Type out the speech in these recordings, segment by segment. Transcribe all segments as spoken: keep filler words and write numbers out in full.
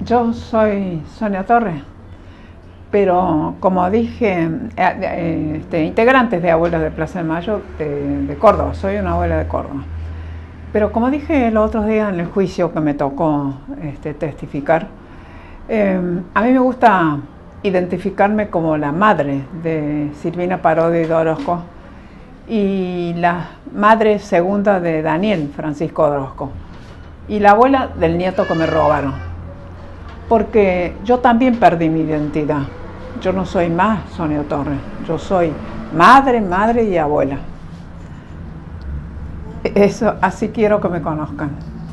Yo soy Sonia Torres, pero como dije, eh, eh, este, integrantes de Abuelas de Plaza de Mayo de, de Córdoba, soy una abuela de Córdoba. Pero como dije los otros días en el juicio que me tocó este, testificar, eh, a mí me gusta identificarme como la madre de Silvina Parodi de Orozco y la madre segunda de Daniel Francisco Orozco y la abuela del nieto que me robaron. Porque yo también perdí mi identidad. Yo no soy más Sonia Torres, yo soy madre, madre y abuela. Eso, así quiero que me conozcan.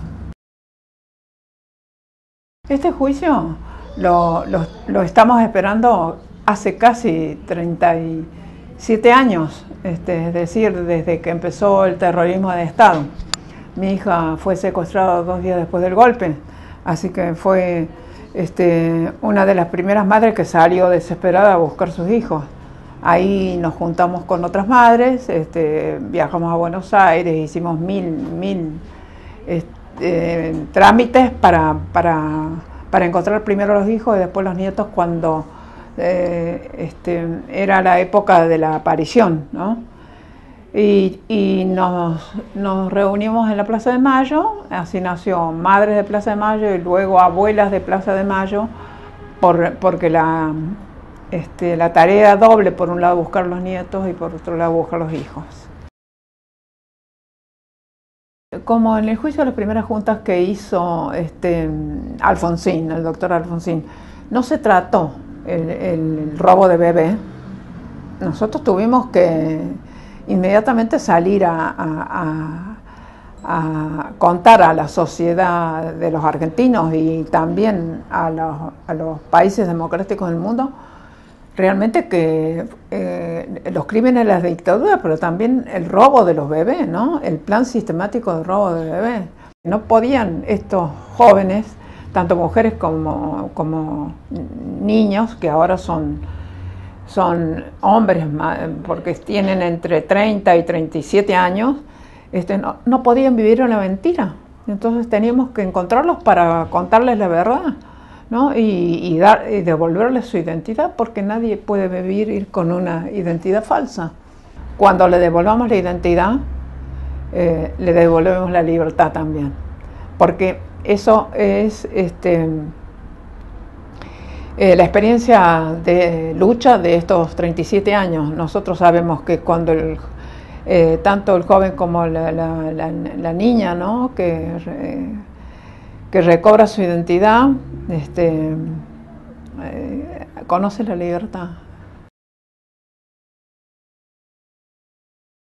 Este juicio lo, lo, lo estamos esperando hace casi treinta y siete años, este, es decir, desde que empezó el terrorismo de Estado. Mi hija fue secuestrada dos días después del golpe, así que fue este, una de las primeras madres que salió desesperada a buscar sus hijos. Ahí nos juntamos con otras madres, este, viajamos a Buenos Aires, hicimos mil, mil este, trámites para, para, para encontrar primero los hijos y después los nietos cuando eh, este, era la época de la aparición, ¿no? Y, y nos, nos reunimos en la Plaza de Mayo, así nació Madres de Plaza de Mayo y luego Abuelas de Plaza de Mayo, por, porque la... Este, la tarea doble, por un lado buscar los nietos y por otro lado buscar los hijos. Como en el juicio de las primeras juntas que hizo este, Alfonsín, el doctor Alfonsín, no se trató el, el robo de bebé, nosotros tuvimos que inmediatamente salir a, a, a, a contar a la sociedad de los argentinos y también a los, a los países democráticos del mundo realmente que eh, los crímenes de las dictaduras, pero también el robo de los bebés, ¿no? El plan sistemático de robo de bebés. No podían estos jóvenes, tanto mujeres como, como niños, que ahora son, son hombres, porque tienen entre treinta y treinta y siete años, este, no, no podían vivir una mentira. Entonces teníamos que encontrarlos para contarles la verdad, ¿no? y, y, dar, y devolverle su identidad, porque nadie puede vivir con una identidad falsa. Cuando le devolvamos la identidad, eh, le devolvemos la libertad también, porque eso es este, eh, la experiencia de lucha de estos treinta y siete años. Nosotros sabemos que cuando el, eh, tanto el joven como la, la, la, la niña, ¿no? que eh, que recobra su identidad, este, eh, conoce la libertad.